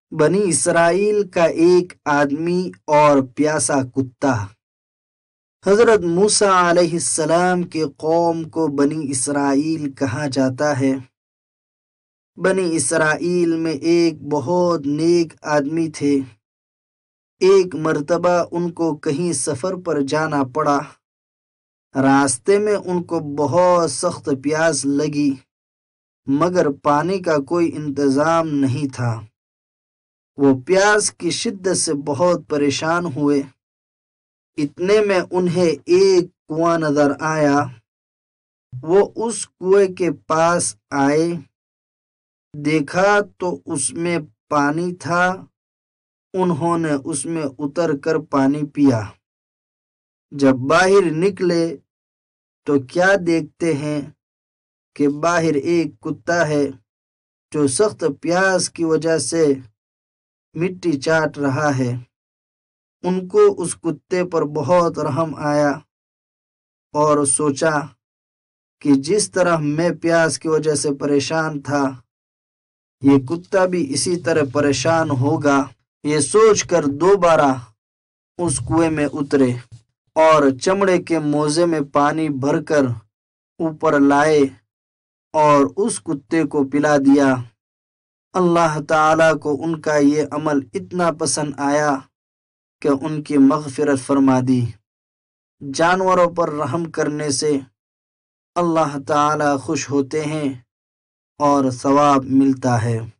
بنی اسرائیل کا ایک آدمی اور پیاسا کتا۔ حضرت موسیٰ علیہ السلام کے قوم کو بنی اسرائیل کہا جاتا ہے۔ بنی اسرائیل میں ایک بہت نیک آدمی تھے۔ ایک مرتبہ ان کو کہیں سفر پر جانا پڑا۔ راستے میں ان کو بہت سخت پیاس لگی، مگر پانی کا کوئی انتظام نہیں تھا۔ وہ پیاس کی شدت سے بہت پریشان ہوئے۔ اتنے میں انہیں ایک کنواں نظر آیا۔ وہ اس کنویں کے پاس آئے، دیکھا تو اس میں پانی تھا۔ انہوں نے اس میں اتر کر پانی پیا۔ جب باہر نکلے تو کیا دیکھتے ہیں کہ باہر ایک کتا ہے جو سخت پیاس کی وجہ سے مٹی چاٹ رہا ہے۔ ان کو اس کتے پر بہت رحم آیا اور سوچا کہ جس طرح میں پیاس کی وجہ سے پریشان تھا، یہ کتا بھی اسی طرح پریشان ہوگا۔ یہ سوچ کر دوبارہ اس کنویں میں اترے اور چمڑے کے موزے میں پانی بھر کر اوپر لائے اور اس کتے کو پلا دیا۔ اللہ تعالیٰ کو ان کا یہ عمل اتنا پسند آیا کہ ان کی مغفرت فرما دی۔ جانوروں پر رحم کرنے سے اللہ تعالیٰ خوش ہوتے ہیں اور ثواب ملتا ہے۔